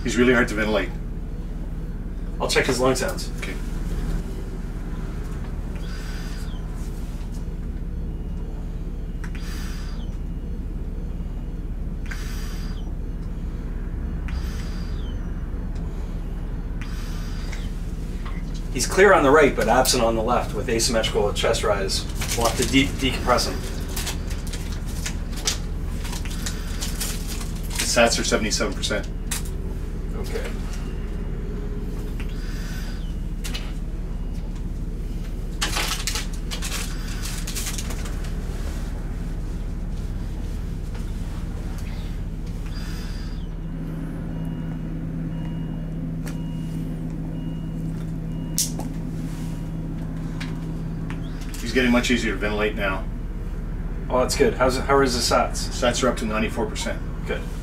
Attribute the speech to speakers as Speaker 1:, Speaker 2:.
Speaker 1: He's really hard to ventilate.
Speaker 2: I'll check his lung sounds.
Speaker 1: Okay.
Speaker 2: He's clear on the right, but absent on the left with asymmetrical chest rise. We'll have to decompress him.
Speaker 1: The sats are 77%.
Speaker 2: Okay.
Speaker 1: He's getting much easier to ventilate now.
Speaker 2: Oh, that's good. How is the sats?
Speaker 1: Sats are up to 94%.
Speaker 2: Good.